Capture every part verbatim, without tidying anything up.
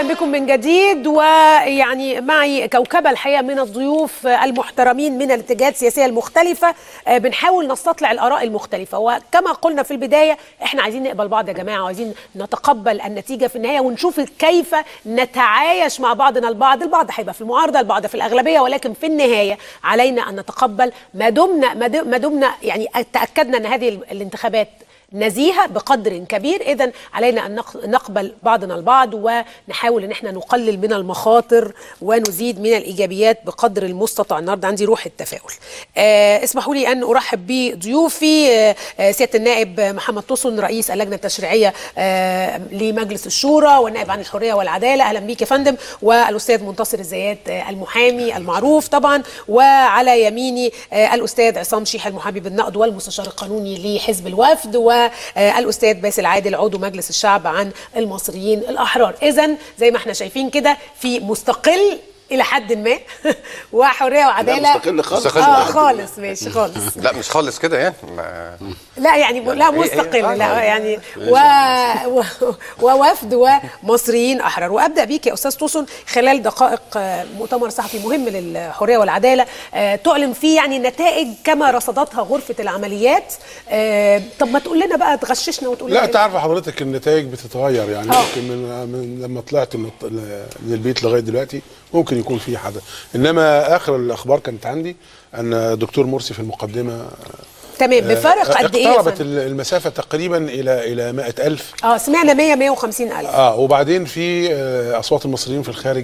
اهلا بكم من جديد، ويعني معي كوكبه الحقيقه من الضيوف المحترمين من الاتجاهات السياسيه المختلفه. بنحاول نستطلع الاراء المختلفه، وكما قلنا في البدايه احنا عايزين نقبل بعض يا جماعه، وعايزين نتقبل النتيجه في النهايه، ونشوف كيف نتعايش مع بعضنا البعض. البعض هيبقى في المعارضه، البعض في الاغلبيه، ولكن في النهايه علينا ان نتقبل ما دمنا ما دمنا يعني تاكدنا ان هذه الانتخابات نزيهة بقدر كبير. إذن علينا أن نقبل بعضنا البعض، ونحاول أن احنا نقلل من المخاطر ونزيد من الإيجابيات بقدر المستطاع. النهارده عندي روح التفاؤل. آه اسمحوا لي أن أرحب بضيوفي. آه سيادة النائب محمد طسن، رئيس اللجنة التشريعية آه لمجلس الشورى والنائب عن الحرية والعدالة. أهلا بيك يا فندم. والأستاذ منتصر الزيات آه المحامي المعروف طبعا. وعلى يميني آه الأستاذ عصام شيحة المحامي بالنقد والمستشار القانوني لحزب الوفد، و والأستاذ باسل عادل عضو مجلس الشعب عن المصريين الأحرار. إذن زي ما احنا شايفين كده في مستقل إلى حد ما وحرية وعدالة. لا مستقل خالص. اه خالص ماشي خالص. لا مش خالص كده يعني. لا يعني لا مستقل، لا يعني و... و... ووفد ومصريين أحرار. وأبدأ بيك يا أستاذ طسن. خلال دقائق مؤتمر صحفي مهم للحرية والعدالة تعلن فيه يعني نتائج كما رصدتها غرفة العمليات. طب ما تقول لنا بقى، تغششنا وتقول لا لنا. تعرف حضرتك النتائج بتتغير يعني. أوه. ممكن من, من لما طلعت من, من البيت لغاية دلوقتي ممكن يكون في حدث، انما اخر الاخبار كانت عندي ان الدكتور مرسي في المقدمه. تمام. بفرق قد ايه؟ اقتربت المسافه تقريبا الى الى مئة ألف. اه سمعنا مئة مئة وخمسين ألف. اه وبعدين في اصوات المصريين في الخارج.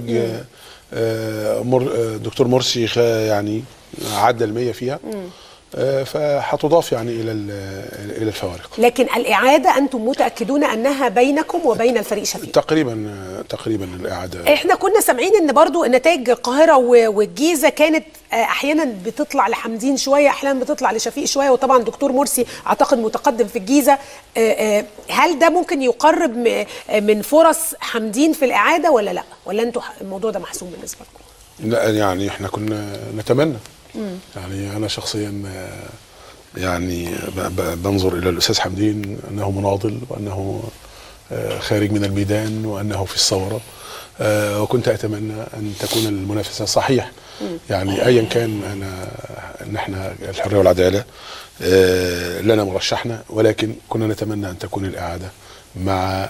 آه مر دكتور مرسي يعني عدى المية فيها. مم. فهتضاف يعني الى الى الفوارق. لكن الاعاده انتم متاكدون انها بينكم وبين الفريق شفيق؟ تقريبا تقريبا الاعاده. احنا كنا سامعين ان برضو نتائج القاهره والجيزه كانت احيانا بتطلع لحمدين شويه، احيانا بتطلع لشفيق شويه، وطبعا دكتور مرسي اعتقد متقدم في الجيزه. هل ده ممكن يقرب من فرص حمدين في الاعاده ولا لا؟ ولا انتوا الموضوع ده محسوم بالنسبه لكم؟ لا يعني احنا كنا نتمنى. مم. يعني أنا شخصيا يعني بنظر إلى الأستاذ حمدين أنه مناضل، وأنه خارج من الميدان، وأنه في الثورة، وكنت أتمنى أن تكون المنافسة صحيح. مم. يعني أيا كان أنا نحن الحرية والعدالة لنا مرشحنا، ولكن كنا نتمنى أن تكون الإعادة مع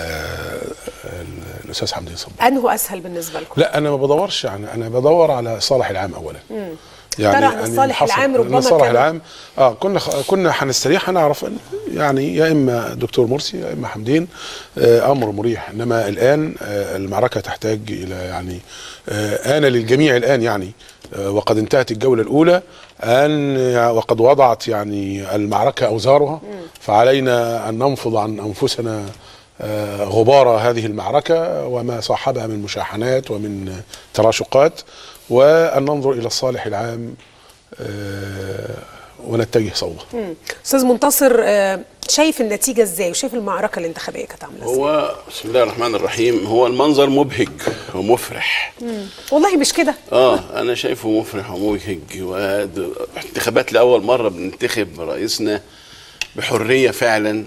الأستاذ حمدين صباح. أنه أسهل بالنسبة لكم؟ لا أنا ما بدورش، يعني أنا بدور على صالح العام أولا. مم. يعني ترى ان الصالح العام ربما الصالح العام اه كنا كنا هنستريح هنعرف يعني يا اما دكتور مرسي يا اما حمدين. آه امر مريح، انما الان آه المعركه تحتاج الى يعني آه آن للجميع الان يعني آه وقد انتهت الجوله الاولى ان وقد وضعت يعني المعركه اوزارها، فعلينا ان ننفض عن انفسنا آه غبار هذه المعركه وما صاحبها من مشاحنات ومن تراشقات، وأن ننظر إلى الصالح العام آه ونتجه صوبه. أستاذ منتصر، آه شايف النتيجة إزاي وشايف المعركة الانتخابية كانت عاملة إزاي؟ هو بسم الله الرحمن الرحيم، هو المنظر مبهج ومفرح. مم. والله مش كده؟ اه أنا شايفه مفرح ومبهج، وانتخابات لأول مرة بننتخب رئيسنا بحرية فعلا.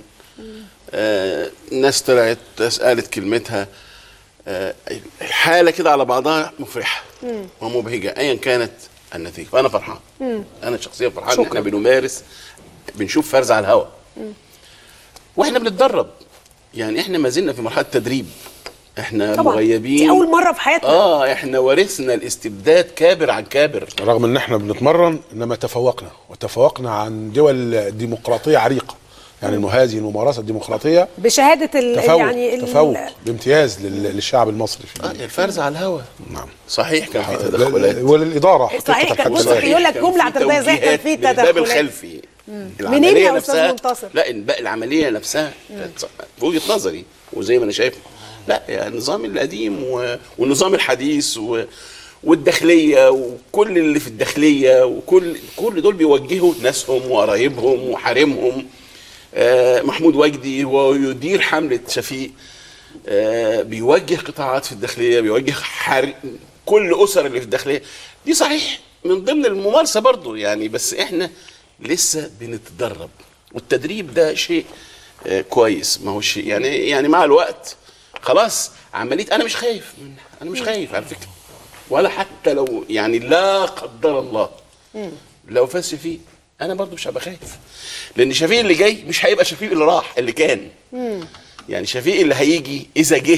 آه الناس طلعت قالت كلمتها. آه الحالة كده على بعضها مفرحة مم. ومبهجة أيا كانت النتيجة، فأنا فرحان. مم. أنا شخصيا فرحان إن إحنا بنمارس، بنشوف فرز على الهواء وإحنا بنتدرب. يعني إحنا ما زلنا في مرحلة تدريب، إحنا طبعا مغيبين. دي أول مرة في حياتنا. آه إحنا ورثنا الاستبداد كابر عن كابر، رغم إن إحنا بنتمرن إنما تفوقنا وتفوقنا عن دول ديمقراطية عريقة. يعني هذه الممارسه الديمقراطيه بشهاده تفوق يعني تفوق بامتياز للشعب المصري في اه الفرز على الهواء. نعم صحيح كان في تدخلات وللاداره صحيح. كان بص يقول لك جمله اعتراضيه زي كان في تدخلات الباب الخلفي. منين يا استاذ منتصر؟ لا العمليه نفسها في وجهه نظري وزي ما انا شايف، لا يعني النظام القديم والنظام الحديث والداخليه وكل اللي في الداخليه وكل كل دول بيوجهوا ناسهم وقرايبهم وحارمهم. آه محمود وجدي ويدير حملة شفيق، آه بيوجه قطاعات في الداخلية، بيوجه حر... كل أسر اللي في الداخلية. دي صحيح من ضمن الممارسة برضو يعني، بس احنا لسه بنتدرب، والتدريب ده شيء آه كويس. ما هو شيء يعني يعني مع الوقت خلاص عمليه انا مش خايف، انا مش خايف على فكره، ولا حتى لو يعني لا قدر الله لو فاز شفيق انا برضو مش هبقى خايف، لان شفيق اللي جاي مش هيبقى شفيق اللي راح اللي كان. يعني شفيق اللي هيجي اذا جه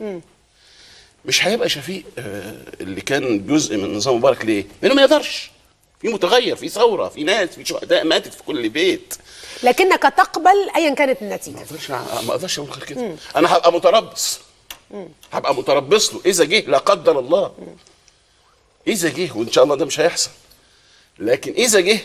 مش هيبقى شفيق اللي كان جزء من نظام مبارك. ليه؟ لانه ما يقدرش، في متغير، في ثوره، في ناس، في شهداء ماتت في كل بيت. لكنك تقبل ايا كانت النتيجه. ما اقدرش ما اقدرش اقول غير كده. انا هبقى متربص، هبقى متربص له اذا جه لا قدر الله، اذا جه، وان شاء الله ده مش هيحصل، لكن اذا جه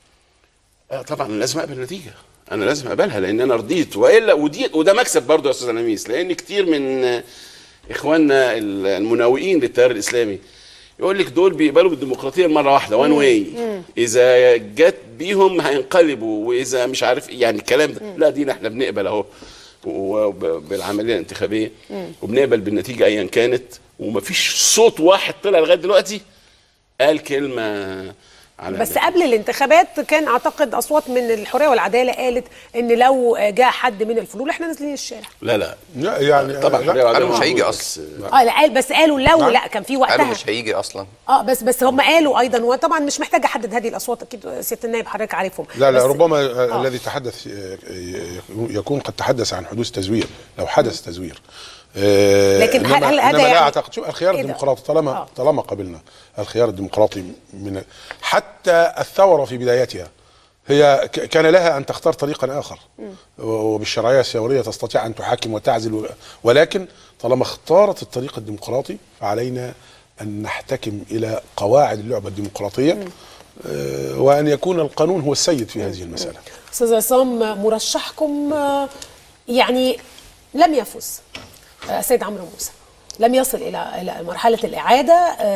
آه طبعا لازم اقبل النتيجه، انا لازم اقبلها لان انا رضيت، والا ودي وده مكسب برضه يا استاذ نميس، لان كتير من اخواننا المناوئين للتيار الاسلامي يقول لك دول بيقبلوا بالديمقراطيه مره واحده وان واي، اذا جت بيهم هينقلبوا، واذا مش عارف يعني الكلام ده. لا دينا احنا بنقبل اهو بالعمليه الانتخابيه وبنقبل بالنتيجه ايا كانت، ومفيش صوت واحد طلع لغايه دلوقتي قال كلمه على بس قبل الانتخابات كان اعتقد اصوات من الحريه والعداله قالت ان لو جاء حد من الفلول احنا نازلين الشارع. لا لا لا يعني طبعا الحريه والعداله قالوا مش هيجي اصلا. اه لا قال بس قالوا لو نعم. لا كان في وقتها قالوا مش هيجي اصلا. اه بس بس هم قالوا ايضا، وطبعا مش محتاج احدد هذه الاصوات، اكيد سياده النائب حضرتك عارفهم. لا لا ربما آه. الذي تحدث يكون قد تحدث عن حدوث تزوير لو حدث تزوير. آه لكن هل هل هذا يعني لا اعتقد شو الخيار الديمقراطي طالما آه. طالما قبلنا الخيار الديمقراطي من حتى الثوره في بدايتها هي كان لها ان تختار طريقا اخر، وبالشرعيه الثوريه تستطيع ان تحاكم وتعزل، ولكن طالما اختارت الطريق الديمقراطي فعلينا ان نحتكم الى قواعد اللعبه الديمقراطيه آه وان يكون القانون هو السيد في هذه المساله. استاذ عصام، مرشحكم يعني لم يفز، السيد عمرو موسى لم يصل الى الى مرحله الاعاده.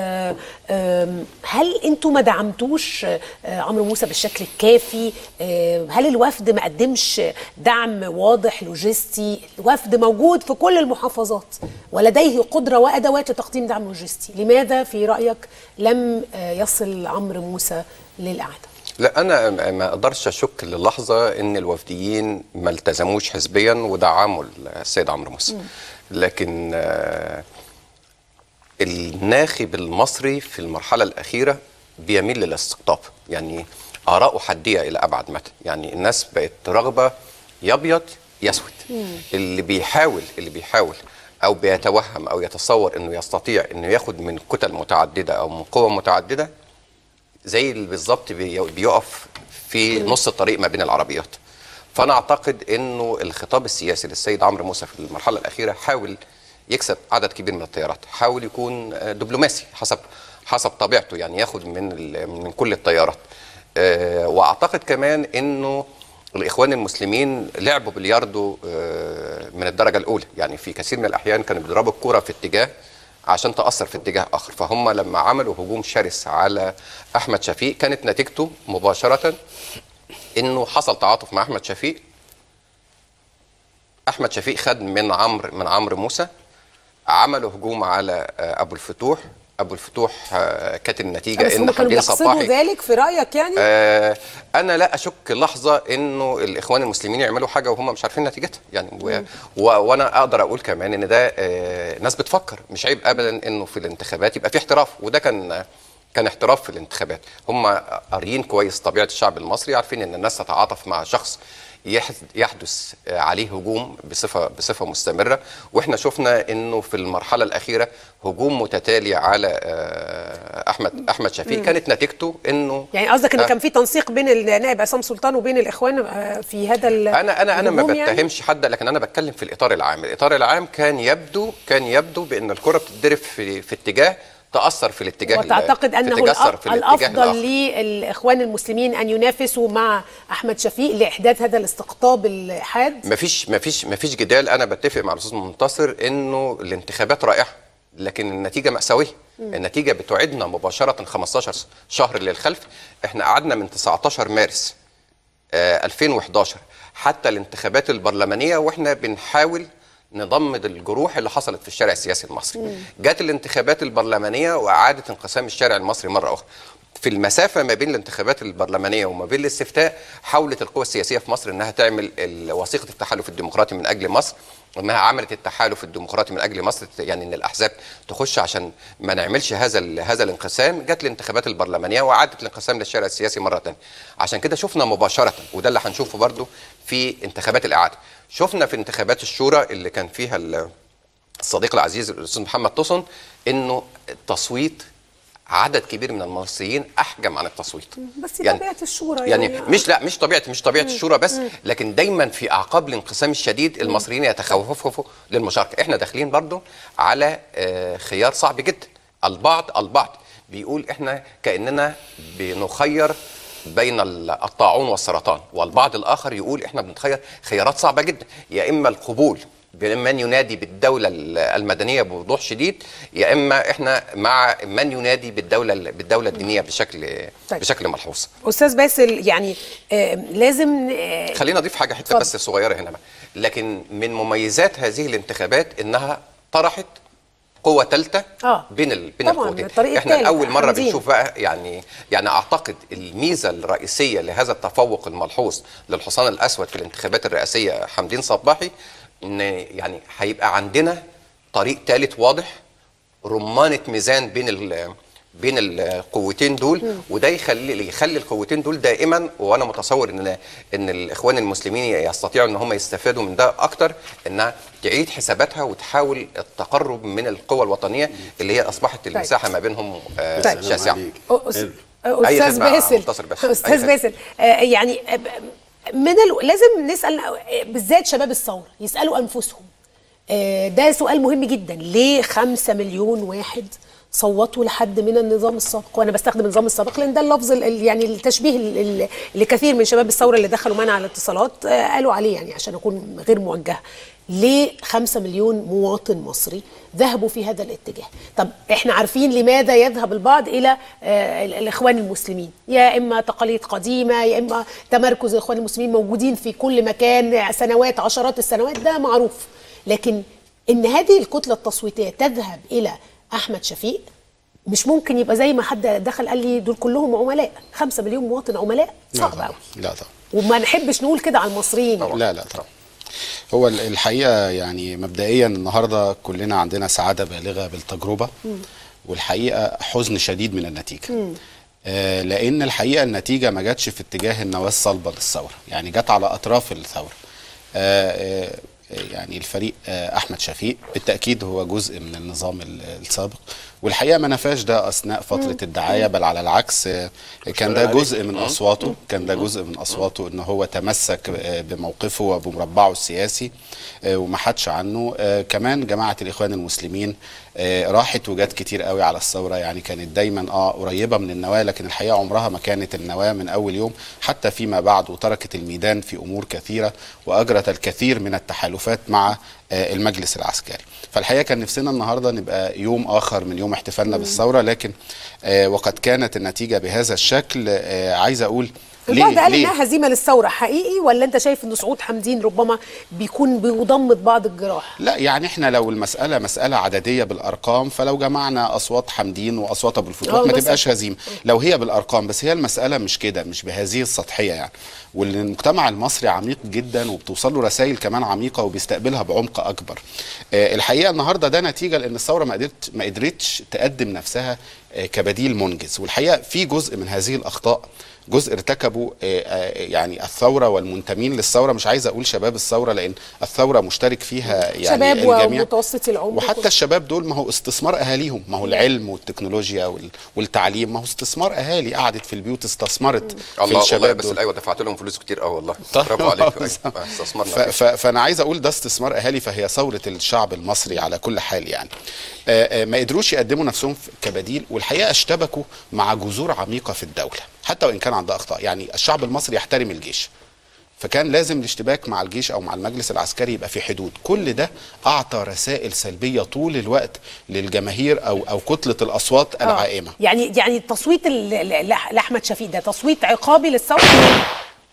هل انتم ما دعمتوش عمرو موسى بالشكل الكافي؟ هل الوفد ما قدمش دعم واضح لوجستي؟ الوفد موجود في كل المحافظات ولديه قدره وادوات لتقديم دعم لوجستي، لماذا في رايك لم يصل عمرو موسى للاعاده؟ لا انا ما اقدرش اشك للحظه ان الوفديين ما التزموش حزبيا ودعموا السيد عمرو موسى، لكن الناخب المصري في المرحله الاخيره بيميل للاستقطاب، يعني اراءه حديه الى ابعد مدى، يعني الناس بقت رغبه يبيض يسود. اللي بيحاول اللي بيحاول او بيتوهم او يتصور انه يستطيع انه ياخد من كتل متعدده او من قوى متعدده زي اللي بالظبط بيقف في نص الطريق ما بين العربيات. فانا اعتقد انه الخطاب السياسي للسيد عمرو موسى في المرحله الاخيره حاول يكسب عدد كبير من التيارات، حاول يكون دبلوماسي حسب حسب طبيعته، يعني ياخد من من كل التيارات. أه واعتقد كمان انه الاخوان المسلمين لعبوا بلياردو أه من الدرجه الاولى، يعني في كثير من الاحيان كانوا بيضربوا الكره في اتجاه عشان تأثر في اتجاه آخر، فهم لما عملوا هجوم شرس على أحمد شفيق كانت نتيجته مباشرة إنه حصل تعاطف مع أحمد شفيق. أحمد شفيق خد من عمرو من عمرو موسى، عملوا هجوم على أبو الفتوح. أبو الفتوح كانت النتيجة إن حمدين صباحي ذلك في رأيك يعني؟ آه أنا لا أشك لحظة إنه الإخوان المسلمين يعملوا حاجة وهم مش عارفين نتيجتها، يعني و... و... وأنا أقدر أقول كمان إن ده آه ناس بتفكر، مش عيب أبدا إنه في الانتخابات يبقى في احتراف، وده كان كان احتراف في الانتخابات. هم قاريين كويس طبيعة الشعب المصري، عارفين إن الناس تتعاطف مع شخص يحدث عليه هجوم بصفه بصفه مستمره، واحنا شفنا انه في المرحله الاخيره هجوم متتالي على احمد احمد شفيق كانت نتيجته انه يعني قصدك ان كان في تنسيق بين النائب عصام سلطان وبين الاخوان في هذا انا انا انا ما بتهمش يعني؟ حد، لكن انا بتكلم في الاطار العام. الاطار العام كان يبدو كان يبدو بان الكره بتضرب في في اتجاه تأثر في الاتجاه، وتعتقد أنه الأفضل للإخوان المسلمين أن ينافسوا مع أحمد شفيق لإحداث هذا الاستقطاب الحاد؟ مفيش مفيش مفيش جدال. أنا بتفق مع الأستاذ منتصر إنه الانتخابات رائعة، لكن النتيجة مأساوية. النتيجة بتوعدنا مباشرة خمستاشر شهر للخلف. إحنا قعدنا من تسعتاشر مارس آه ألفين وحداشر حتى الانتخابات البرلمانية وإحنا بنحاول نضمد الجروح اللي حصلت في الشارع السياسي المصري. جات الانتخابات البرلمانيه واعاده انقسام الشارع المصري مره اخرى. في المسافه ما بين الانتخابات البرلمانيه وما بين الاستفتاء حاولت القوى السياسيه في مصر انها تعمل وثيقه التحالف الديمقراطي من اجل مصر، انها عملت التحالف الديمقراطي من اجل مصر، يعني ان الاحزاب تخش عشان ما نعملش هذا هذا الانقسام. جت الانتخابات البرلمانيه وعادت الانقسام للشارع السياسي مره ثانيه. عشان كده شفنا مباشره، وده اللي هنشوفه برضو في انتخابات الاعاده، شفنا في انتخابات الشورى اللي كان فيها الصديق العزيز الاستاذ محمد طسن انه التصويت عدد كبير من المصريين احجم عن التصويت. بس يعني طبيعه الشورى يعني, يعني مش لا مش طبيعه مش طبيعه الشورى بس، لكن دايما في اعقاب الانقسام الشديد المصريين يتخوفوا للمشاركه. احنا داخلين برضو على خيار صعب جدا. البعض البعض بيقول احنا كاننا بنخير بين الطاعون والسرطان، والبعض الاخر يقول احنا بنتخير خيارات صعبه جدا، يا اما القبول بمن ينادي بالدولة المدنية بوضوح شديد، يا إما إحنا مع من ينادي بالدولة بالدولة الدينية بشكل طيب. بشكل ملحوظ. أستاذ باسل، يعني آه لازم آه خلينا نضيف حاجة حتة بس صغيرة هنا بقى. لكن من مميزات هذه الانتخابات إنها طرحت قوة ثالثة آه. بين ال... بين القوتين. احنا لأول مرة حمدين. بنشوف بقى يعني يعني أعتقد الميزة الرئيسية لهذا التفوق الملحوظ للحصان الأسود في الانتخابات الرئاسية حمدين صباحي، ان يعني هيبقى عندنا طريق ثالث واضح، رمانه ميزان بين ال بين القوتين دول، م. وده يخلي يخلي القوتين دول دائما، وانا متصور ان ان الاخوان المسلمين يستطيعوا ان هم يستفادوا من ده اكتر، انها تعيد حساباتها وتحاول التقرب من القوى الوطنيه اللي هي اصبحت المساحه ما بينهم آه شاسعه. استاذ باسل استاذ باسل يعني من ال... لازم نسال بالذات شباب الثوره يسالوا انفسهم، ده سؤال مهم جدا، ليه خمسة مليون واحد صوتوا لحد من النظام السابق؟ وانا بستخدم النظام السابق لان ده اللفظ يعني التشبيه اللي كثير من شباب الثوره اللي دخلوا معنا على الاتصالات قالوا عليه، يعني عشان اكون غير موجهه. ليه خمسة مليون مواطن مصري ذهبوا في هذا الاتجاه؟ طب احنا عارفين لماذا يذهب البعض الى آه الاخوان المسلمين، يا اما تقاليد قديمه، يا اما تمركز الاخوان المسلمين موجودين في كل مكان سنوات عشرات السنوات، ده معروف. لكن ان هذه الكتله التصويتيه تذهب الى احمد شفيق، مش ممكن يبقى زي ما حد دخل قال لي دول كلهم عملاء، خمسة مليون مواطن عملاء، صعب قوي. لا طبعا، وما نحبش نقول كده على المصريين. لا لا طبعا. هو الحقيقه يعني مبدئيا النهارده كلنا عندنا سعاده بالغه بالتجربه، م. والحقيقه حزن شديد من النتيجه. م. آه لان الحقيقه النتيجه ما جاتش في اتجاه النواه الصلبه للثوره، يعني جت على اطراف الثوره. آه آه يعني الفريق احمد شفيق بالتاكيد هو جزء من النظام السابق، والحقيقه ما نفاش ده اثناء فتره الدعايه، بل على العكس كان ده جزء من اصواته، كان ده جزء من اصواته ان هو تمسك بموقفه وبمربعه السياسي وما حدش عنه. كمان جماعه الاخوان المسلمين راحت وجات كتير قوي على الثوره، يعني كانت دايما اه قريبه من النواه، لكن الحقيقه عمرها ما كانت النواه من اول يوم حتى فيما بعد، وتركت الميدان في امور كثيره واجرت الكثير من التحالفات مع المجلس العسكري. فالحقيقه كان نفسنا النهارده نبقى يوم اخر من يوم احتفالنا بالثوره، لكن وقد كانت النتيجه بهذا الشكل. عايز اقول البعض قال انها هزيمه للثوره، حقيقي ولا انت شايف ان صعود حمدين ربما بيكون بيضمد بعض الجراح؟ لا يعني احنا لو المساله مساله عدديه بالارقام، فلو جمعنا اصوات حمدين واصوات ابو الفتوح ما تبقاش هزيمه لو هي بالارقام، بس هي المساله مش كده، مش بهذه السطحيه يعني. والمجتمع المصري عميق جدا وبتوصل له رسائل كمان عميقه وبيستقبلها بعمق اكبر. آه الحقيقه النهارده ده نتيجه لان الثوره ما قدرت ما قدرتش تقدم نفسها آه كبديل منجز، والحقيقه في جزء من هذه الاخطاء جزء ارتكبوا يعني الثوره والمنتمين للثوره، مش عايز اقول شباب الثوره لان الثوره مشترك فيها يعني شباب الجميع ومتوسط العمر، وحتى الشباب دول ما هو استثمار اهاليهم، ما هو العلم والتكنولوجيا والتعليم ما هو استثمار اهالي قعدت في البيوت استثمرت في الله الشباب والله، بس دول. ايوه دفعت لهم فلوس كتير قوي والله، برافو عليك. استثمرنا. فانا عايز اقول ده استثمار اهالي، فهي ثوره الشعب المصري على كل حال يعني. آآ آآ ما قدروش يقدموا نفسهم كبديل، والحقيقه اشتبكوا مع جذور عميقه في الدوله حتى وان كان عندها اخطاء. يعني الشعب المصري يحترم الجيش، فكان لازم الاشتباك مع الجيش او مع المجلس العسكري يبقى في حدود. كل ده اعطى رسائل سلبيه طول الوقت للجماهير او او كتله الاصوات العائمه. يعني يعني التصويت لاحمد شفيق ده تصويت عقابي للثوره؟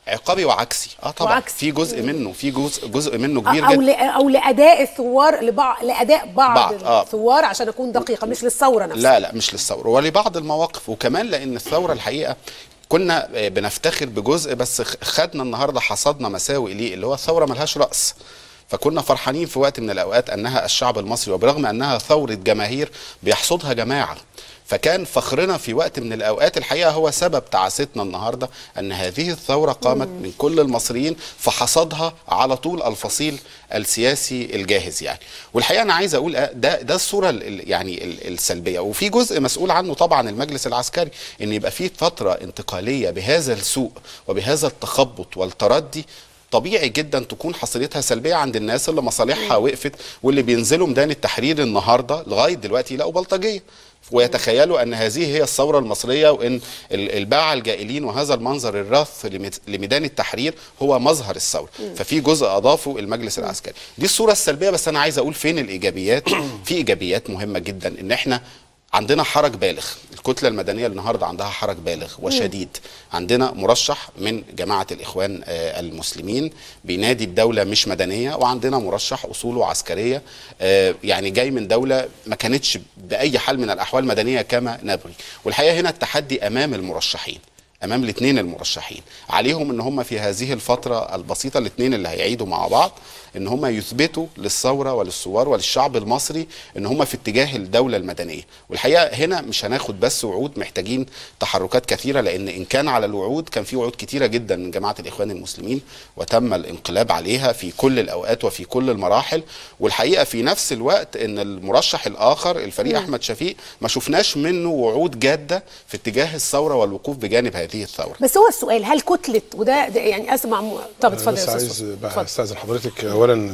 عقابي وعكسي. اه طبعا وعكسي. في جزء منه في جزء جزء منه كبير او جدا. او لاداء الثوار لبعض لاداء بعض, بعض. آه. الثوار عشان اكون دقيقه، مش للثوره نفسها. لا لا مش للثوره، ولبعض المواقف، وكمان لان الثوره الحقيقه كنا بنفتخر بجزء بس خدنا النهارده حصدنا مساوئ ليه، اللي هو الثوره ملهاش راس. فكنا فرحانين في وقت من الاوقات انها الشعب المصري، وبرغم انها ثوره جماهير بيحصدها جماعه. فكان فخرنا في وقت من الاوقات الحقيقه هو سبب تعاستنا النهارده ان هذه الثوره قامت من كل المصريين، فحصدها على طول الفصيل السياسي الجاهز يعني. والحقيقه انا عايز اقول ده ده الصوره يعني السلبيه، وفي جزء مسؤول عنه طبعا المجلس العسكري، ان يبقى في فتره انتقاليه بهذا السوء وبهذا التخبط والتردي. طبيعي جدا تكون حصيلتها سلبيه عند الناس اللي مصالحها وقفت، واللي بينزلوا ميدان التحرير النهارده لغايه دلوقتي يلاقوا بلطجيه، ويتخيلوا ان هذه هي الثوره المصريه، وان الباعة الجائلين وهذا المنظر الرث لميدان التحرير هو مظهر الثوره. ففي جزء اضافه المجلس العسكري. دي الصوره السلبيه، بس انا عايز اقول فين الايجابيات. في ايجابيات مهمه جدا، ان احنا عندنا حرج بالغ، الكتلة المدنية النهاردة عندها حرج بالغ وشديد. عندنا مرشح من جماعة الإخوان المسلمين بينادي بدولة مش مدنية، وعندنا مرشح أصوله عسكرية يعني جاي من دولة ما كانتش بأي حال من الأحوال مدنية كما نبغي. والحقيقة هنا التحدي أمام المرشحين، امام الاثنين المرشحين، عليهم ان هم في هذه الفتره البسيطه الاثنين اللي هيعيدوا مع بعض ان هم يثبتوا للثوره وللثوار وللشعب المصري ان هم في اتجاه الدوله المدنيه. والحقيقه هنا مش هناخد بس وعود، محتاجين تحركات كثيره، لان ان كان على الوعود كان في وعود كثيره جدا من جماعه الاخوان المسلمين وتم الانقلاب عليها في كل الاوقات وفي كل المراحل. والحقيقه في نفس الوقت ان المرشح الاخر الفريق م. احمد شفيق ما شفناش منه وعود جاده في اتجاه الثوره والوقوف بجانب هذه الثوره. بس هو السؤال، هل كتله وده يعني اسمع م... طب اتفضل يا استاذ. عايز بقى استاذن حضرتك اولا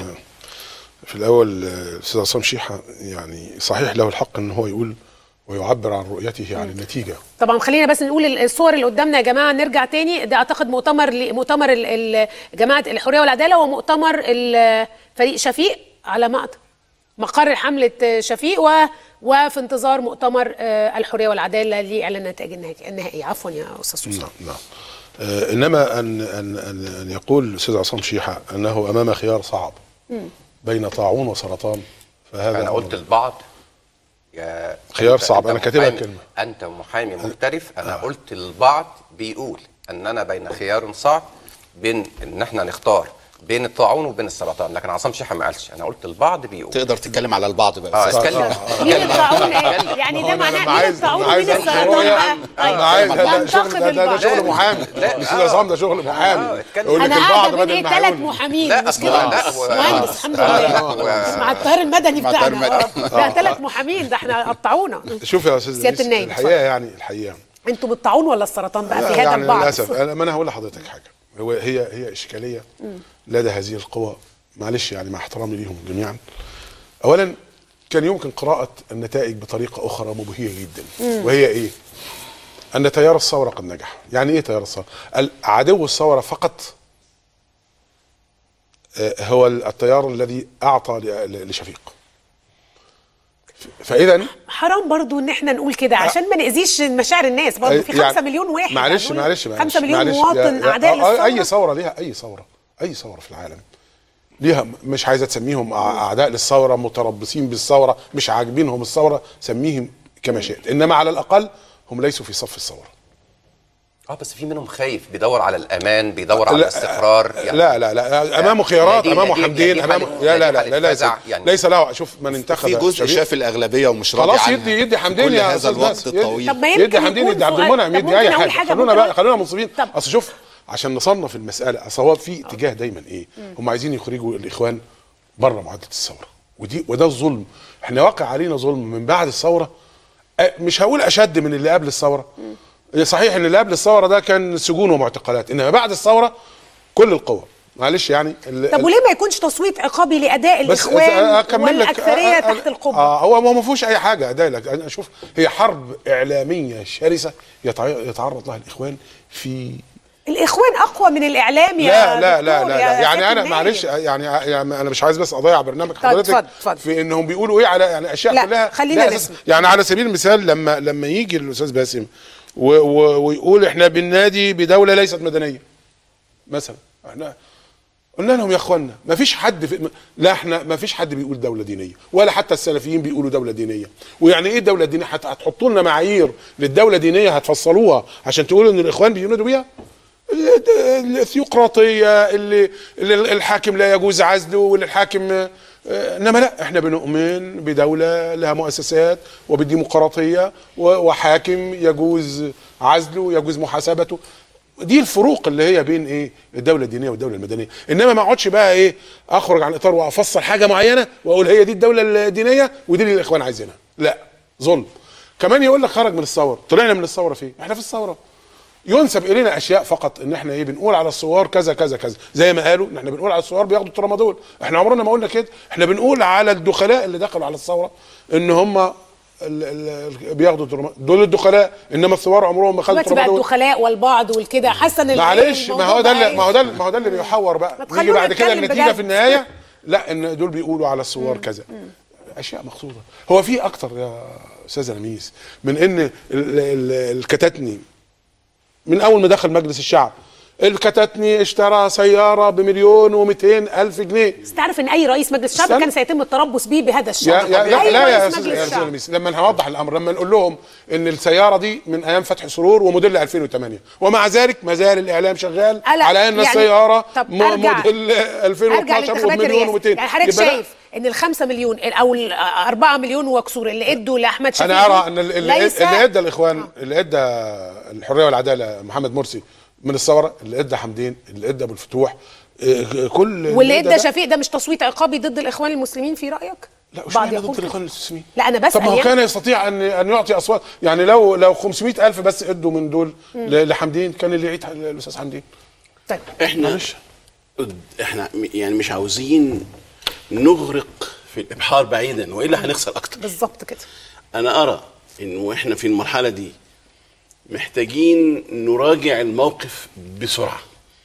في الاول الاستاذ عصام شيحه يعني صحيح له الحق ان هو يقول ويعبر عن رؤيته عن النتيجه. طبعا خلينا بس نقول الصور اللي قدامنا يا جماعه، نرجع تاني. ده اعتقد مؤتمر مؤتمر جماعه الحريه والعداله ومؤتمر فريق شفيق على مقر حمله شفيق، و وفي انتظار مؤتمر الحريه والعداله لاعلان النتائج النهائيه. عفوا يا استاذ سوسن. نعم نعم. آه انما ان ان ان يقول الاستاذ عصام شيحه انه امام خيار صعب م. بين طاعون وسرطان، فهذا انا قلت البعض يا خيار صعب. انا كاتبها كلمه. انت محامي محترف. انا آه. قلت البعض بيقول اننا بين خيار صعب، بين ان احنا نختار بين الطاعون وبين السرطان، لكن عصام شيحه ما قالش. انا قلت البعض بيقول. تقدر تتكلم على البعض بقى. اه اتكلم. مين الطاعون ايه؟ يعني ده معناه مين الطاعون ومين السرطان؟ انا عايز ده شغل ده شغل محامي. الاستاذ عصام ده شغل محامي. يقول لك البعض بدل ما ثلاث محامين مش كده؟ مهندس الحمد لله مع التيار المدني بتاعنا. لا ثلاث محامين، ده احنا قطعونا. شوف يا استاذ سياده النائب، الحقيقه يعني الحقيقه انتوا بالطاعون ولا السرطان بقى في هذا يعني البعض؟ للاسف انا ما انا هقول لحضرتك حاجه، هو هي هي اشكاليه لدى هذه القوى، معلش يعني مع احترامي ليهم جميعا. اولا كان يمكن قراءه النتائج بطريقه اخرى مبهيه جدا، مم. وهي ايه؟ ان تيار الثوره قد نجح. يعني ايه تيار الثوره؟ عدو الثوره فقط هو التيار الذي اعطى لشفيق. فاذا حرام برضو ان احنا نقول كده عشان ما ناذيش مشاعر الناس. برضو في خمسة يعني مليون واحد، معلش معلش خمسة مليون مواطن اعداء للثوره. اي ثوره ليها اي ثوره اي ثوره في العالم ليها، مش عايزه تسميهم اعداء للثوره، متربصين بالثوره، مش عاجبينهم الثوره، سميهم كما شئت، انما على الاقل هم ليسوا في صف الثوره. اه بس في منهم خايف، بيدور على الامان، بيدور على الاستقرار. يعني لا لا لا امامه خيارات، امامه حمدين، امامه لا لا لا لا ليس يعني ليس له. شوف من انتخب في جزء شاف الاغلبيه ومش راضي خلاص يدي يدي حمدين يا هذا الوقت الطويل. يدي حمدين، يدي عبد المنعم، يدي اي حاجه. خلونا بقى خلونا منصفين. اصل شوف عشان نصنف المساله، اصل هو في اتجاه دايما ايه؟ هم عايزين يخرجوا الاخوان بره معادله الثوره، ودي وده الظلم. احنا واقع علينا ظلم من بعد الثوره، مش هقول اشد من اللي قبل الثوره. صحيح ان اللي قبل الثوره ده كان سجون ومعتقلات، انما بعد الثوره كل القوى معلش يعني. طب وليه ما يكونش تصويت عقابي لاداء الاخوان والاكثريه تحت القبه؟ اه هو ما فيهوش اي حاجه اداء. انا اشوف هي حرب اعلاميه شرسه يتعرض لها الاخوان. في الاخوان اقوى من الاعلام يا لا لا لا لا, لا يعني انا معلش يعني, يعني انا مش عايز بس اضيع برنامج حضرتك في انهم بيقولوا ايه على يعني اشياء لا كلها خلينا لا يعني. على سبيل المثال لما لما يجي الاستاذ باسم ويقول احنا بالنادي بدوله ليست مدنيه، مثلا احنا قلنا لهم يا اخوانا ما فيش حد في لا احنا ما فيش حد بيقول دوله دينيه ولا حتى السلفيين بيقولوا دوله دينيه. ويعني ايه دوله دينيه؟ هتحطوا لنا معايير للدوله الدينيه هتفصلوها عشان تقولوا ان الاخوان بينادوا بيها؟ الثيوقراطيه اللي, اللي الحاكم لا يجوز عزله واللي الحاكم، انما لا احنا بنؤمن بدوله لها مؤسسات وبالديمقراطيه وحاكم يجوز عزله يجوز محاسبته. دي الفروق اللي هي بين ايه الدوله الدينيه والدوله المدنيه. انما ما اقعدش بقى ايه اخرج عن اطار وافصل حاجه معينه واقول هي دي الدوله الدينيه ودي اللي الاخوان عايزينها، لا ظلم. كمان يقول لك خرج من الثوره، طلعنا من الثوره فين؟ احنا في الثوره ينسب الينا اشياء فقط ان احنا ايه بنقول على الثوار كذا كذا كذا، زي ما قالوا ان احنا بنقول على الثوار بياخدوا الترامادول. احنا عمرنا ما قلنا كده، احنا بنقول على الدخلاء اللي دخلوا على الثوره ان هم بياخدوا الترامادول، دول الدخلاء، انما الثوار عمرهم ما خدوا دلوقتي بقى الترامادول. الدخلاء والبعض والكده، حاسه ان معلش ما هو ده اللي اللي ما هو ده ما هو ده اللي بيحور بقى. نيجي بعد كده النتيجه في النهايه لا ان دول بيقولوا على الثوار كذا، اشياء مقصوده. هو في اكتر يا استاذه لميس من ان الكتاتني من اول ما دخل مجلس الشعب الكتاتني اشترى سياره بمليون ومئتين الف جنيه. بس تعرف ان اي رئيس مجلس الشعب كان سيتم التربص بيه بهذا الشرط. يا يا لا, أي لا يا رئيس استاذ مجلس الشعب. لميس لما هوضح الامر، لما نقول لهم ان السياره دي من ايام فتحي سرور وموديل ألفين وثمانية ومع ذلك ما زال الاعلام شغال على ان يعني السياره موديل ألفين واثناشر ومليون ومئتين. يعني حضرتك شايف ان الخمسة مليون او الأربعة مليون وكسور اللي ادوا لاحمد شفيق، انا ارى ان اللي, اللي ادى الاخوان آه. اللي ادى الحريه والعداله محمد مرسي من الثوره، اللي ادى حمدين، اللي ادى ابو الفتوح، كل واللي ادى شفيق ده مش تصويت عقابي ضد الاخوان المسلمين في رايك؟ لا مش معنى ضد الاخوان المسلمين. لا انا بسال. طب ما هو كان يستطيع ان ان يعطي اصوات، يعني لو لو خمسمئة ألف بس ادوا من دول لحمدين كان اللي يعيد الاستاذ حمدين. طيب احنا مش احنا يعني مش عاوزين نغرق في الابحار بعيدا والا هنخسر اكتر. بالظبط كده. انا ارى انه احنا في المرحله دي محتاجين نراجع الموقف بسرعه.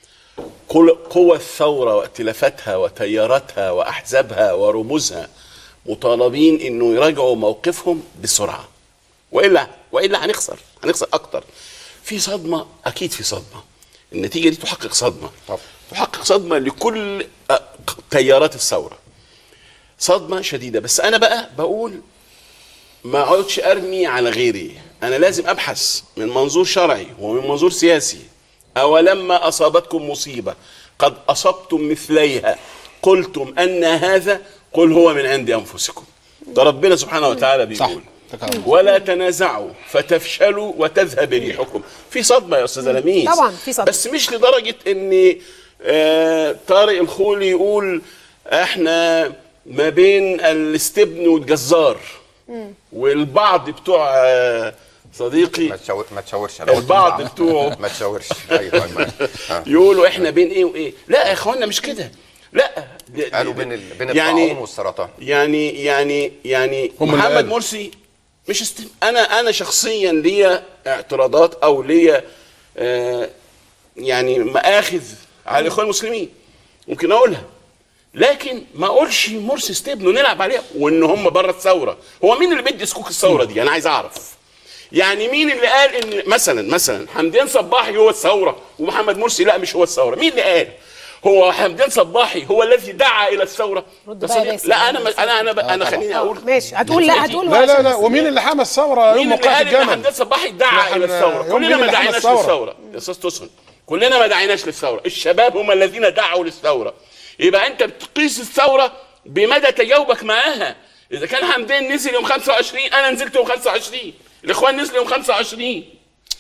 قوى الثوره وائتلافاتها وتياراتها واحزابها ورموزها مطالبين انه يراجعوا موقفهم بسرعه، والا والا هنخسر هنخسر اكتر. في صدمه، اكيد في صدمه. النتيجه دي تحقق صدمه طب. تحقق صدمه لكل تيارات الثوره، صدمه شديده. بس انا بقى بقول ما اقعدش ارمي على غيري، انا لازم ابحث من منظور شرعي ومن منظور سياسي. اولما اصابتكم مصيبه قد اصبتم مثليها قلتم ان هذا قل هو من عند انفسكم. ده ربنا سبحانه وتعالى بيقول ولا تنازعوا فتفشلوا وتذهب ريحكم. في صدمه يا استاذه لميس طبعا، في صدمه، بس مش لدرجه ان آه طارق الخولي يقول احنا ما بين الاستبن والجزار. والبعض بتوع آه صديقي ما تشاور ما تشاورش البعض بتوعه ما تشاورش ايوه يقولوا احنا بين ايه وايه. لا يا اخوانا مش كده، لا قالوا بين ال... بين الطاعون يعني والسرطان. يعني يعني يعني محمد مرسي مش است... انا انا شخصيا ليا اعتراضات او ليا آه يعني مآخذ على الاخوان المسلمين ممكن اقولها، لكن ما اقولش مرسي استبنوا نلعب عليها وان هم بره الثوره. هو مين اللي بيدي سكوك الثوره دي؟ انا عايز اعرف. يعني مين اللي قال ان مثلا مثلا حمدين صباحي هو الثوره ومحمد مرسي لا مش هو الثوره؟ مين اللي قال؟ هو حمدين صباحي هو الذي دعا الى الثوره؟ لا انا انا انا انا خليني اقول ماشي. هتقول لا هتقول لا لا لا ومين اللي حمى الثوره يوم موقعة الجمل؟ مين حمدين صباحي دعا الى الثوره؟ كلنا ما دعيناش للثوره يا استاذ تسن، كلنا ما دعيناش للثوره، الشباب هم الذين دعوا للثوره. يبقى انت بتقيس الثوره بمدى تجاوبك معاها. اذا كان حمدين نزل يوم خمسة وعشرين انا نزلت يوم خمسة وعشرين، الاخوان نزلوا يوم خمسة وعشرين.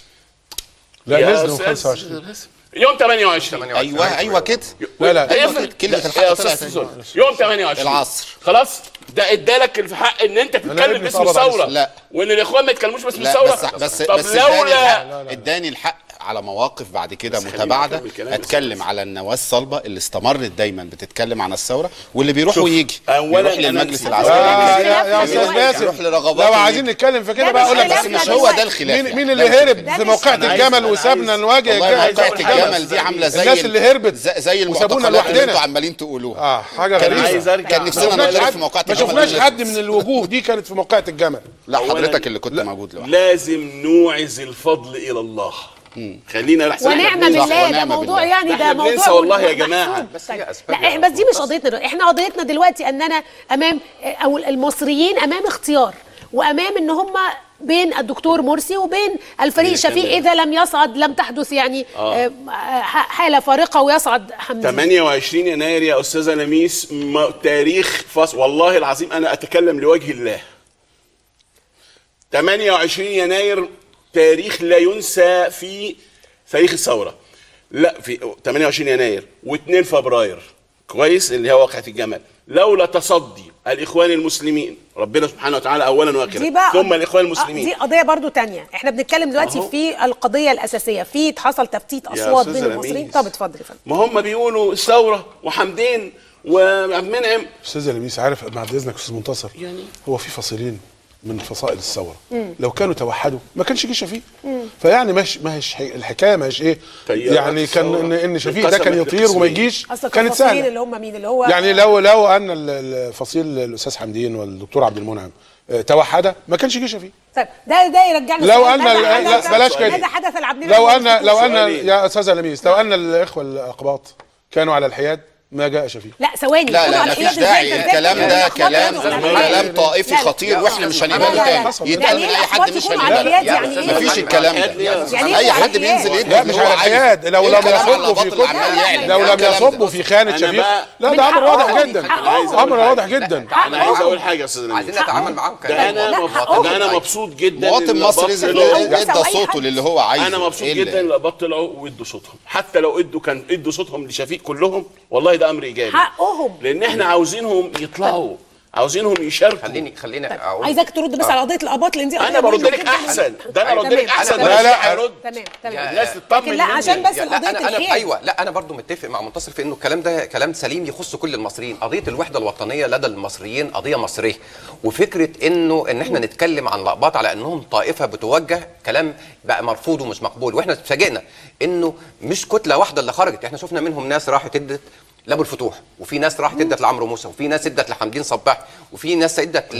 لا نزلوا يوم خمسة وعشرين يوم ثمانية وعشرين. ايوه ايوه كده. لا لا كلمه الحق طلعت يوم ثمانية وعشرين العصر. خلاص ده ادالك الحق ان انت تتكلم باسم الثوره. لا وان الاخوان ما يتكلموش باسم الثوره. بس بس طب بس لولا اداني الحق على مواقف بعد كده متباعده اتكلم على النواه الصلبه اللي استمرت دايما بتتكلم عن الثوره واللي بيروح ويجي يروح للمجلس العسكري يا استاذ باسم يروح لرغبات. لو عايزين نتكلم في كده بقى اقول لك بس مش هو ده الخلاف. مين مين اللي هرب في موقعة الجمل وسابنا نواجه موقعة الجمل دي عامله زي الناس اللي هربت زي المعتقلات اللي انتوا عمالين تقولوها. اه حاجه غريبه. كان نفسنا نضرب في موقعة الجمل. ما شفناش حد من الوجوه دي كانت في موقعة الجمل. لا حضرتك اللي كنت موجود لوحدك. لازم نوعز الفضل الى الله. خلينا لحسن ونعم بالله ده موضوع يعني ده موضوع بننسى والله يا محسوب. جماعه. بس هي اسباب. لا بس دي مش قضيتنا دلوقتي. احنا قضيتنا دلوقتي اننا امام او المصريين امام اختيار، وامام ان هم بين الدكتور مرسي وبين الفريق شفيق اذا لم يصعد لم تحدث يعني آه. حاله فارقه ويصعد حمدي. ثمانية وعشرين يناير يا استاذه لميس تاريخ فصل، والله العظيم انا اتكلم لوجه الله. ثمانية وعشرين يناير تاريخ لا ينسى في تاريخ الثوره. لا في ثمانية وعشرين يناير و2 فبراير كويس اللي هو واقعة الجمل، لولا تصدي الاخوان المسلمين ربنا سبحانه وتعالى اولا واخرا ثم الاخوان المسلمين. دي قضيه برضو تانية. احنا بنتكلم دلوقتي أوه. في القضيه الاساسيه، في حصل تفتيت اصوات بين المصريين. طب اتفضل يا فندم. ما هم بيقولوا الثوره وحمدين وعبد المنعم. استاذ لميس عارف بعد اذنك استاذ منتصر، يعني هو في فصيلين من فصائل الثوره لو كانوا توحدوا ما كانش جه شفيق. فيعني مش ما هيش الحكايه مش ايه يعني كان ان ان شفيق ده كان يطير وما يجيش كانت سهله. اللي هم مين اللي هو يعني لو لو ان الفصيل الاستاذ حمدين والدكتور عبد المنعم توحدا ما كانش جه شفيق. طيب ده ده يرجعنا لو ان لا بلاش كده. ماذا حدث العبد لو ان لو ان يا استاذ لميس لو ان الاخوه الاقباط كانوا على الحياد ما جاء شفيق. لا ثواني. لا لا مفيش داعي، الكلام ده كلام كلام طائفي خطير واحنا مش هنقبله تاني. يتقال من اي حد مش هنقبله. مفيش الكلام ده. اي حد بينزل يدي لا مش على الحياد. لو لم يصبوا في لو لم يصبوا في خانه شفيق لا ده امر واضح جدا. امر واضح جدا. انا عايز اقول حاجه يا استاذ لميس، عايزين نتعامل معاهم ده انا ده انا مبسوط جدا. مواطن مصري ادى صوته للي هو عايزه. انا مبسوط جدا الاباط طلعوا وادوا صوتهم، حتى لو ادوا كان ادوا صوتهم لشفيق كلهم، والله ده امر ايجابي. حقهم. لان احنا عاوزينهم يطلعوا، عاوزينهم يشاركوا. خليني خليني طيب. اقول عايزك ترد بس آه. على قضيه الاباط لان دي انا برد لك احسن. ده انا برد لك احسن. لا لا هرد. تمام تمام. الناس تطمن. لا عشان بس لا قضيه أنا أنا الحياد. ايوه لا انا برضو متفق مع منتصر في انه الكلام ده كلام سليم يخص كل المصريين. قضيه الوحده الوطنيه لدى المصريين قضيه مصريه، وفكره انه ان احنا نتكلم عن الاقباط على انهم طائفه بتوجه كلام بقى مرفوض ومش مقبول. واحنا اتفاجئنا انه مش كتله واحده اللي خرجت، احنا شفنا منهم ناس راحت ادت لابو الفتوح، وفي ناس راحت ادت لعمرو موسى، وفي ناس ادت لحمدين صباح، وفي ناس ادت ل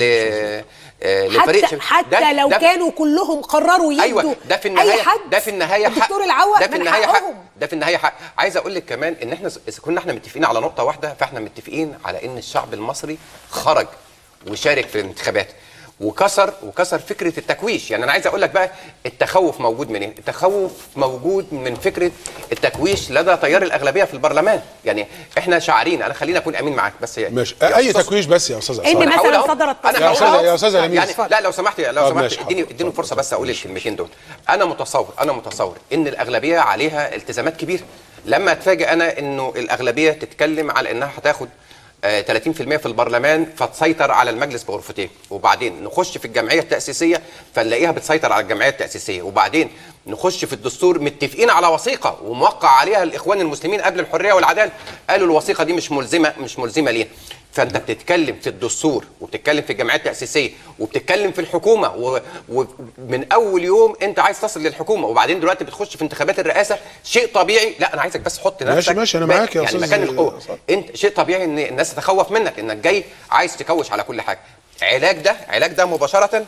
لفريق حتى, حتى ده لو ده كانوا كلهم قرروا يدوا. ايوه ده في النهايه أي حد ده في النهايه حق. الدكتور العوض ده في النهايه حق. ده في النهايه حق. عايز اقول لك كمان ان احنا اذا كنا احنا متفقين على نقطه واحده فاحنا متفقين على ان الشعب المصري خرج وشارك في الانتخابات وكسر وكسر فكره التكويش. يعني انا عايز اقول لك بقى التخوف موجود منين؟ التخوف موجود من فكره التكويش لدى تيار الاغلبيه في البرلمان. يعني احنا شعارين، انا خليني اكون امين معاك بس ماشي اي تكويش بس يا استاذ ان مثلا صدر التصريح يا استاذ يا استاذ لميس يعني لا لو سمحت لو سمحت اديني اديني فرصه بس اقول الكلمتين دول. انا متصور انا متصور ان الاغلبيه عليها التزامات كبيره. لما اتفاجئ انا انه الاغلبيه تتكلم على انها هتاخد آه ثلاثين بالمئة في البرلمان فتسيطر على المجلس بغرفتين، وبعدين نخش في الجمعيه التاسيسيه فنلاقيها بتسيطر على الجمعيه التاسيسيه، وبعدين نخش في الدستور متفقين على وثيقه وموقع عليها الاخوان المسلمين قبل الحريه والعداله، قالوا الوثيقه دي مش ملزمه مش ملزمه لينا. فانت بتتكلم في الدستور وبتتكلم في الجمعيه التاسيسيه وبتتكلم في الحكومه، ومن اول يوم انت عايز تصل للحكومه، وبعدين دلوقتي بتخش في انتخابات الرئاسه. شيء طبيعي. لا انا عايزك بس حط نفسك ماشي ماشي انا معاك يا يعني استاذ مكان القوه. انت شيء طبيعي ان الناس تتخوف منك انك جاي عايز تكوش على كل حاجه. علاج ده علاج ده مباشره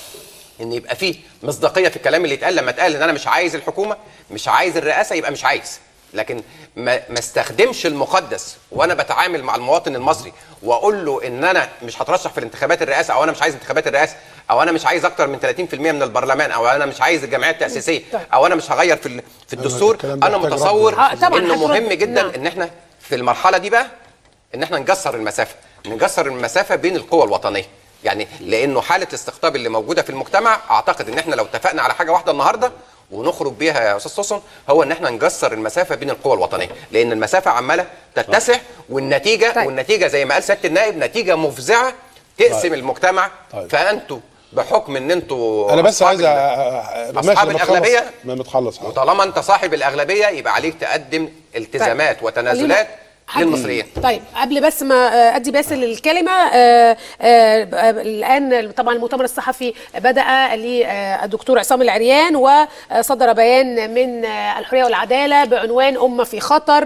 ان يبقى فيه مصداقيه في الكلام اللي اتقال. لما اتقال ان انا مش عايز الحكومه مش عايز الرئاسه يبقى مش عايز، لكن ما ما استخدمش المقدس وانا بتعامل مع المواطن المصري واقول له ان انا مش هترشح في الانتخابات الرئاسه، او انا مش عايز انتخابات الرئاسه، او انا مش عايز اكتر من ثلاثين بالمئة من البرلمان، او انا مش عايز الجمعيه التاسيسيه، او انا مش هغير في في الدستور. انا متصور انه مهم جدا ان احنا في المرحله دي بقى ان احنا نجسر المسافه نجسر المسافه بين القوى الوطنيه. يعني لانه حاله الاستقطاب اللي موجوده في المجتمع، اعتقد ان احنا لو اتفقنا على حاجه واحده النهارده ونخرج بيها يا استاذ سوسن، هو ان احنا نجسر المسافه بين القوى الوطنيه، لان المسافه عماله تتسع والنتيجه طيب. والنتيجه زي ما قال سياده النائب نتيجه مفزعه تقسم طيب. المجتمع. طيب. فانتوا بحكم ان انتوا انا بس عايز اصحاب الاغلبيه ما متخلص وطالما انت صاحب الاغلبيه يبقى عليك تقدم التزامات طيب. وتنازلات للمصريين. طيب قبل بس ما ادي باسل الكلمه، آآ آآ الان طبعا المؤتمر الصحفي بدا للدكتور عصام العريان وصدر بيان من الحريه والعداله بعنوان امه في خطر،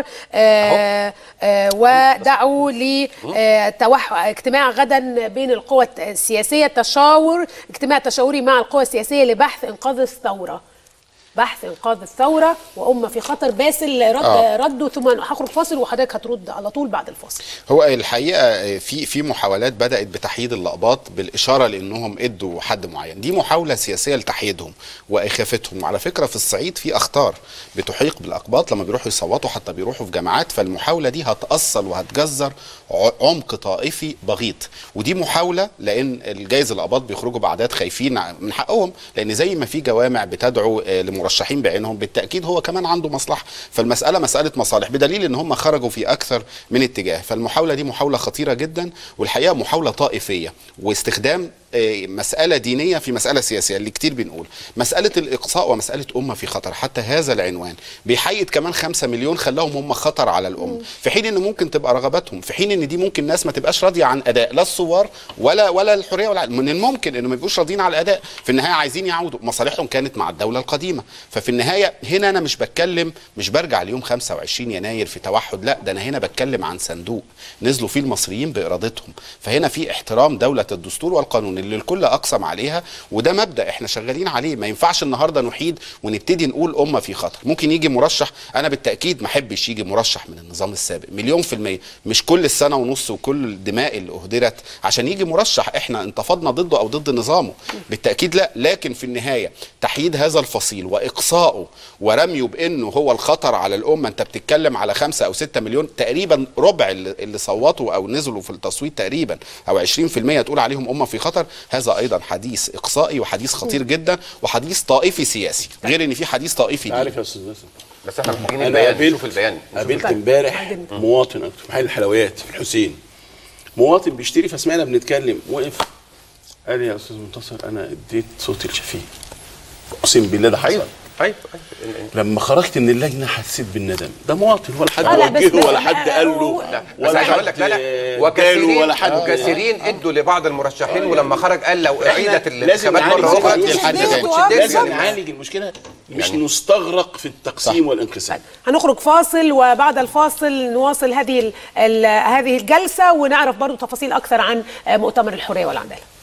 ودعوا لاجتماع غدا بين القوى السياسيه، تشاور اجتماع تشاوري مع القوى السياسيه لبحث انقاذ الثوره. بحث انقاذ الثوره وامه في خطر. باسل رد آه. رده ثم هخرج فاصل وحضرتك هترد على طول بعد الفاصل. هو الحقيقه في في محاولات بدات بتحييد الاقباط بالاشاره لانهم ادوا حد معين، دي محاوله سياسيه لتحييدهم واخافتهم. وعلى فكره في الصعيد في اخطار بتحيق بالاقباط لما بيروحوا يصوتوا، حتى بيروحوا في جامعات، فالمحاوله دي هتاصل وهتجذر عمق طائفي بغيض، ودي محاوله لان الجايز الاقباط بيخرجوا باعداد خايفين من حقهم، لان زي ما في جوامع بتدعو لمرشحين بعينهم بالتاكيد هو كمان عنده مصلحه، فالمساله مساله مصالح، بدليل ان هم خرجوا في اكثر من اتجاه. فالمحاوله دي محاوله خطيره جدا، والحقيقه محاوله طائفيه واستخدام مسألة دينية في مسألة سياسية اللي كتير بنقول مسألة الإقصاء ومسألة أمة في خطر. حتى هذا العنوان بيحيد كمان خمسة مليون خلاهم هم خطر على الأمة، في حين إن ممكن تبقى رغباتهم، في حين إن دي ممكن ناس ما تبقاش راضية عن أداء لا الثوار ولا ولا الحرية ولا من الممكن إنه ما يبقوش راضيين على الأداء، في النهاية عايزين يعودوا، مصالحهم كانت مع الدولة القديمة. ففي النهاية هنا أنا مش بتكلم، مش برجع ليوم خمسة وعشرين يناير في توحد، لا ده أنا هنا بتكلم عن صندوق نزلوا فيه المصريين بإرادتهم، فهنا في احترام دولة الدستور والقانون اللي الكل أقسم عليها، وده مبدأ احنا شغالين عليه. ما ينفعش النهارده نحيد ونبتدي نقول أمة في خطر. ممكن يجي مرشح، أنا بالتأكيد ما أحبش يجي مرشح من النظام السابق مليون في المية، مش كل السنة ونص وكل الدماء اللي أهدرت عشان يجي مرشح احنا انتفضنا ضده أو ضد نظامه، بالتأكيد لا. لكن في النهاية تحييد هذا الفصيل وإقصائه ورميه بأنه هو الخطر على الأمة، أنت بتتكلم على خمسة أو ستة مليون، تقريبا ربع اللي صوتوا أو نزلوا في التصويت تقريبا أو عشرين في المية تقول عليهم أمة في خطر. هذا أيضا حديث إقصائي وحديث خطير جدا وحديث طائفي سياسي، غير ان في حديث طائفي ديني. عارف يا استاذ ناصر، بس احنا محتاجين البيان، نشوف البيان. قابلت امبارح مواطن في محل الحلويات في الحسين، مواطن بيشتري، فسمعنا بنتكلم، وقف قال لي يا استاذ منتصر انا اديت صوتي لشفيق، اقسم بالله ده حقيقي. طيب لما خرجت من اللجنه حسيت بالندم. ده مواطن ولا حد وجهه ولا حد قال له ولا حد لا لا وكثيرين ولا حد وكثيرين ادوا لبعض المرشحين، ولما خرج قال لو اعيدت الانتخابات مره اخرى لازم نعالج المشكله، مش يعني نستغرق في التقسيم والانقسام. هنخرج فاصل وبعد الفاصل نواصل هذه هذه الجلسه ونعرف برضو تفاصيل اكثر عن مؤتمر الحريه والعداله.